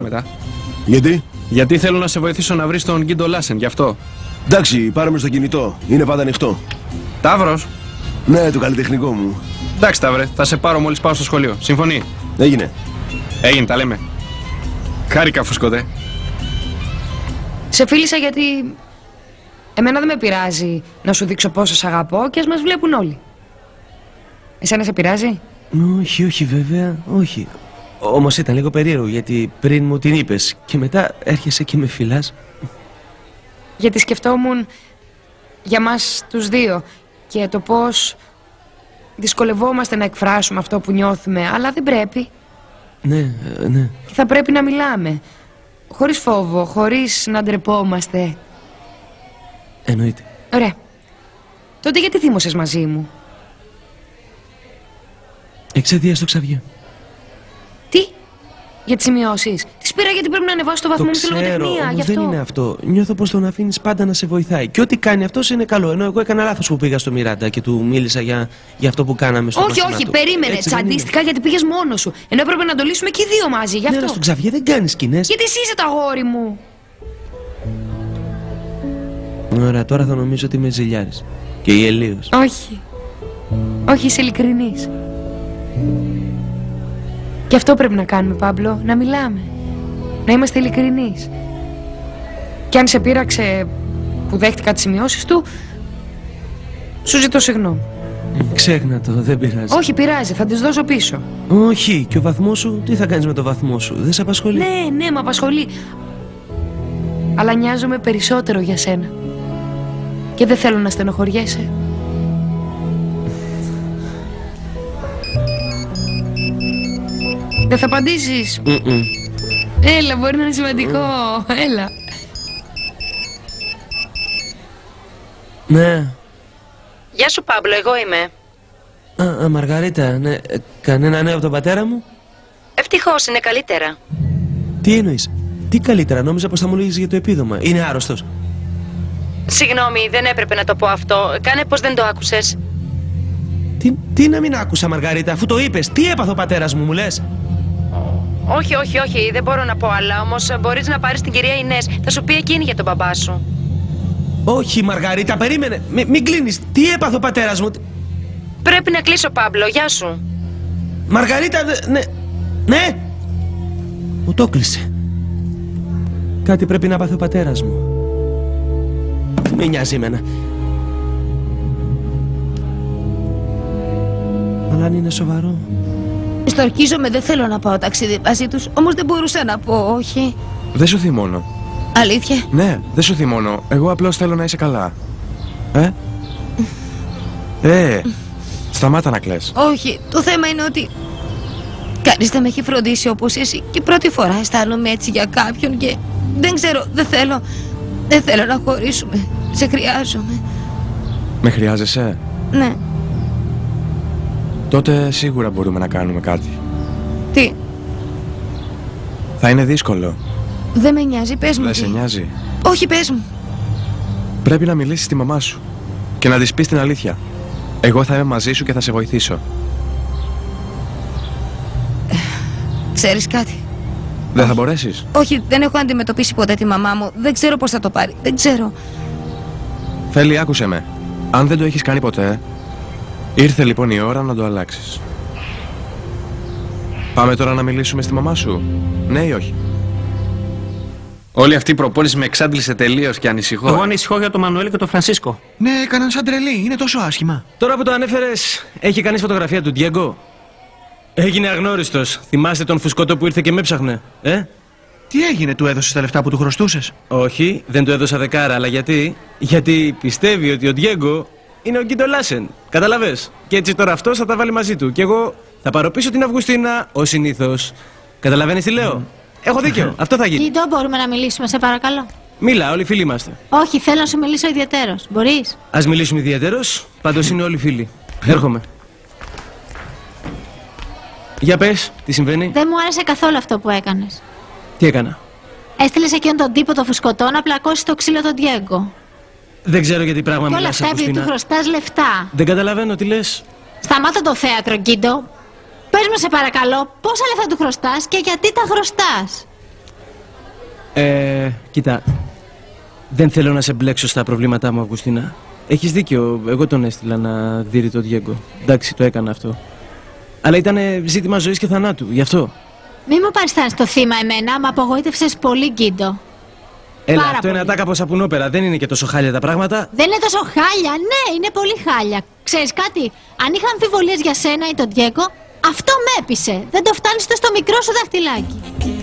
μετά. Γιατί? Γιατί θέλω να σε βοηθήσω να βρεις τον Γκίντο Λάσεν, γι' αυτό. Εντάξει, πάρε με στο κινητό. Είναι πάντα ανοιχτό. Ταύρος. Ναι, το καλλιτεχνικό μου. Εντάξει, Ταύρε, θα σε πάρω μόλις πάω στο σχολείο. Συμφωνεί? Έγινε. Έγινε, τα λέμε. Χάρηκα, Φουσκωτέ. Σε φίλησα γιατί εμένα δεν με πειράζει να σου δείξω πόσο σ' αγαπώ και ας μας βλέπουν όλοι. Εσένα σε πειράζει? Όχι, όχι βέβαια, όχι. Όμως ήταν λίγο περίεργο γιατί πριν μου την είπες και μετά έρχεσαι και με φυλάς. Γιατί σκεφτόμουν για μας τους δύο και το πώς δυσκολευόμαστε να εκφράσουμε αυτό που νιώθουμε, αλλά δεν πρέπει. Ναι, ναι. Και θα πρέπει να μιλάμε, χωρίς φόβο, χωρίς να ντρεπόμαστε. Εννοείται. Ωραία. Τότε γιατί θύμωσες μαζί μου? Εξαιτίας του Ξαβιέ. Τι? Για τις σημειώσεις? Τις πήρα γιατί πρέπει να ανεβάσω το βαθμό μου στη λογοτεχνία, γι' αυτό. Δεν είναι αυτό. Νιώθω πως τον αφήνεις πάντα να σε βοηθάει. Και ό,τι κάνει αυτός είναι καλό. Ενώ εγώ έκανα λάθος που πήγα στο Μιράντα και του μίλησα για αυτό που κάναμε στο Όχι, όχι, περίμενε. Τσαντίστηκα γιατί πήγες μόνος σου. Ενώ έπρεπε να το λύσουμε και οι δύο μαζί, γι' αυτό. Ναι, στον Ξαβιέ δεν κάνεις σκηνές. Γιατί εσύ είσαι το αγόρι μου. Ωραία, τώρα θα νομίζω ότι είμαι ζηλιάρης. Και γελίος. Όχι. Όχι, είσαι ειλικρινής. Και αυτό πρέπει να κάνουμε, Πάμπλο, να μιλάμε. Να είμαστε ειλικρινείς. Και αν σε πείραξε που δέχτηκα τις σημειώσεις του, σου ζητώ συγγνώμη. Ξέχνα το, δεν πειράζει. Όχι, πειράζει, θα τις δώσω πίσω. Όχι, και ο βαθμός σου, τι θα κάνεις με το βαθμό σου, δεν σε απασχολεί? Ναι, ναι, με απασχολεί. Αλλά νοιάζομαι περισσότερο για σένα. Και δεν θέλω να στενοχωριέσαι. Δεν θα απαντήσεις? Έλα, μπορεί να είναι σημαντικό. Έλα. Ναι. Γεια σου, Πάμπλο, εγώ είμαι. Μαργαρίτα, ναι. Κανένα νέο από τον πατέρα μου? Ευτυχώς, είναι καλύτερα. Τι εννοείς? Τι καλύτερα? Νόμιζα πως θα μου λέγεις για το επίδομα. Είναι άρρωστος. Συγγνώμη, δεν έπρεπε να το πω αυτό. Κάνε πως δεν το άκουσες. Τι να μην άκουσα, Μαργαρίτα, αφού το είπες? Τι έπαθε ο πατέρας μου, μου λες? Όχι, όχι, όχι, δεν μπορώ να πω άλλα. Όμως μπορείς να πάρεις την κυρία Ινές. Θα σου πει εκείνη για τον μπαμπά σου. Όχι, Μαργαρίτα, περίμενε. Μην κλείνεις. Τι έπαθε ο πατέρας μου? Πρέπει να κλείσω, Πάμπλο. Γεια σου. Μαργαρίτα, ναι. Ναι. Μου το κλείσε. Κάτι πρέπει να πάθει ο πατέρας μου. Μη νοιάζει εμένα. Αλλά αν είναι σοβαρό. Στορκίζομαι, δεν θέλω να πάω ταξίδι μαζί τους, όμως δεν μπορούσα να πω όχι. Δεν σου θυμώνω. Αλήθεια? Ναι, δεν σου θυμώνω. Εγώ απλώς θέλω να είσαι καλά. Σταμάτα να κλαις. Όχι, το θέμα είναι ότι κανείς δεν με έχει φροντίσει όπως εσύ και πρώτη φορά αισθάνομαι έτσι για κάποιον και δεν ξέρω, δεν θέλω να χωρίσουμε. Σε χρειάζομαι. Με χρειάζεσαι? Ναι. Τότε σίγουρα μπορούμε να κάνουμε κάτι. Τι? Θα είναι δύσκολο. Δεν με νοιάζει, πες μου. Δεν σε νοιάζει? Όχι, πες μου. Πρέπει να μιλήσεις στη μαμά σου και να της πεις την αλήθεια. Εγώ θα είμαι μαζί σου και θα σε βοηθήσω. Ξέρεις κάτι? Δεν θα μπορέσεις? Όχι, δεν έχω αντιμετωπίσει ποτέ τη μαμά μου. Δεν ξέρω πώς θα το πάρει. Δεν ξέρω. Φέλη, άκουσε με. Αν δεν το έχεις κάνει ποτέ, ήρθε λοιπόν η ώρα να το αλλάξεις. Πάμε τώρα να μιλήσουμε στη μαμά σου, ναι ή όχι? Όλη αυτή η προπόνηση με εξάντλησε τελείως και ανησυχώ. Εγώ ανησυχώ για τον Μανουέλ και τον Φρανσίσκο. Ναι, έκαναν σαν τρελή. Είναι τόσο άσχημα. Τώρα που το ανέφερες, έχει κανείς φωτογραφία του Ντιέγκο? Έγινε αγνώριστος. Θυμάστε τον Φουσκωτό που ήρθε και με ψάχνε, Τι έγινε, του έδωσες τα λεφτά που του χρωστούσες? Όχι, δεν του έδωσα δεκάρα, αλλά γιατί? Γιατί πιστεύει ότι ο Ντιέγκο είναι ο Γκίντο Λάσεν. Καταλαβες? Και έτσι τώρα αυτός θα τα βάλει μαζί του. Και εγώ θα πάρω πίσω την Αυγουστίνα, ως συνήθως. Καταλαβαίνεις τι λέω? Έχω δίκιο. Αυτό θα γίνει. Γκίντο, μπορούμε να μιλήσουμε, σε παρακαλώ? Μίλα, όλοι φίλοι είμαστε. Όχι, θέλω να σου μιλήσω ιδιαιτέρως. Μπορείς? Ας μιλήσουμε ιδιαίτερος. Πάντως είναι όλοι φίλοι. Έρχομαι. Για πες, τι συμβαίνει? Δεν μου άρεσε καθόλου αυτό που έκανες. Τι έκανα? Έστειλες εκείνον τον τύπο το Φουσκωτό να πλακώσει το ξύλο τον Ντιέγκο. Δεν ξέρω γιατί πράγμα Και όλα μιλάς, αυτά επειδή Αυγουστίνα. του χρωστάς λεφτά. Δεν καταλαβαίνω τι λες. Σταμάτα το θέατρο, Γκίντο. Πες μου, σε παρακαλώ, πόσα λεφτά του χρωστάς και γιατί τα χρωστάς? Κοίτα. Δεν θέλω να σε μπλέξω στα προβλήματά μου, Αυγουστίνα. Έχεις δίκιο, εγώ τον έστειλα να δείρει τον Διέγκο. Εντάξει, το έκανα αυτό. Αλλά ήταν ζήτημα ζωής και θανάτου, γι' αυτό. Μη μου παριστάνεις το θύμα εμένα, με απογοήτευσες πολύ, Γκίντο. Έλα, Πάρα αυτό είναι πολύ. ατάκα από σαπουνόπερα, δεν είναι και τόσο χάλια τα πράγματα. Δεν είναι τόσο χάλια, ναι, είναι πολύ χάλια. Ξέρεις κάτι, αν είχα αμφιβολίες για σένα ή τον Διέγκο, αυτό με έπεισε. Δεν το φτάνεις στο μικρό σου δαχτυλάκι.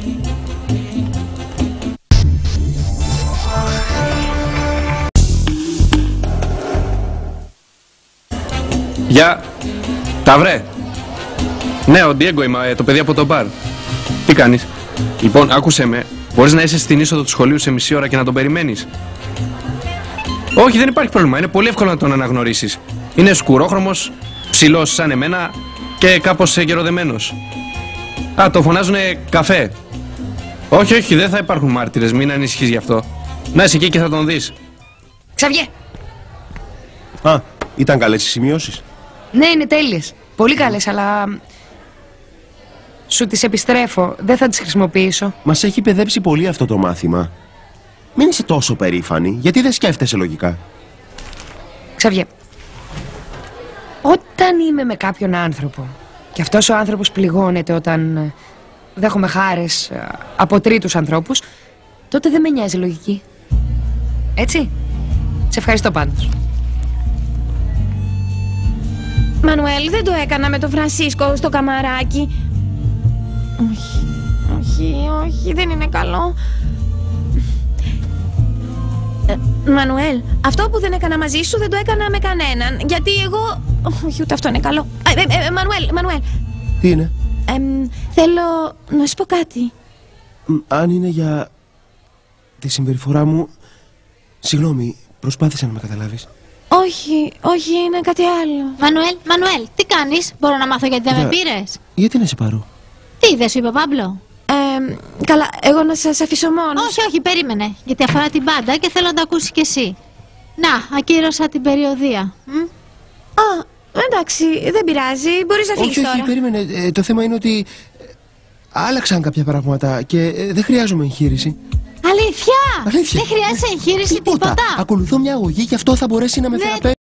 Γεια. Τα βρε. Ναι, ο Ντιέγκο είμαι, το παιδί από το μπαρ. Τι κάνεις? Λοιπόν, άκουσέ με. Μπορείς να είσαι στην είσοδο του σχολείου σε μισή ώρα και να τον περιμένεις? Όχι, δεν υπάρχει πρόβλημα. Είναι πολύ εύκολο να τον αναγνωρίσεις. Είναι σκουρόχρωμος, ψηλός σαν εμένα και κάπως γεροδεμένος. Α, το φωνάζουνε καφέ. Όχι, όχι, δεν θα υπάρχουν μάρτυρες. Μην ανησυχείς γι' αυτό. Να είσαι εκεί και θα τον δεις. Ξαβιέ! Α, ήταν καλές οι σημειώσεις. Ναι, είναι τέλειες. Πολύ καλές, αλλά... Σου τις επιστρέφω. Δεν θα τις χρησιμοποιήσω. Μας έχει παιδέψει πολύ αυτό το μάθημα. Μην είσαι τόσο περήφανη, γιατί δεν σκέφτεσαι λογικά. Ξαβιέ. Όταν είμαι με κάποιον άνθρωπο και αυτός ο άνθρωπος πληγώνεται όταν δέχομαι χάρες από τρίτους ανθρώπους, τότε δεν με νοιάζει η λογική. Έτσι. Σε ευχαριστώ πάντως. Μανουέλ, δεν το έκανα με τον Φρανσίσκο στο καμαράκι. Όχι, όχι, όχι, δεν είναι καλό. Μανουέλ, αυτό που δεν έκανα μαζί σου δεν το έκανα με κανέναν. Γιατί εγώ... Όχι, ούτε αυτό είναι καλό. Μανουέλ. Τι είναι? Θέλω να σου πω κάτι. Αν είναι για τη συμπεριφορά μου... Συγγνώμη, προσπάθησα να με καταλάβεις. Όχι, είναι κάτι άλλο. Μανουέλ, τι κάνεις, μπορώ να μάθω γιατί δεν με πήρες? Γιατί να σε πάρω? Τι, δεν σου είπε ο Πάμπλο? Καλά, εγώ να σας αφήσω μόνο. Όχι, περίμενε, γιατί αφορά την πάντα και θέλω να το ακούσεις κι εσύ. Να, ακύρωσα την περιοδεία. Εντάξει, δεν πειράζει, μπορείς να φύγεις τώρα. Όχι, περίμενε. Το θέμα είναι ότι άλλαξαν κάποια πράγματα και δεν χρειάζομαι εγχείρηση. Αλήθεια! Αλήθεια. Δεν χρειάζεται εγχείρηση τίποτα. Ακολουθώ μια αγωγή και αυτό θα μπορέσει να με θεραπεύσει.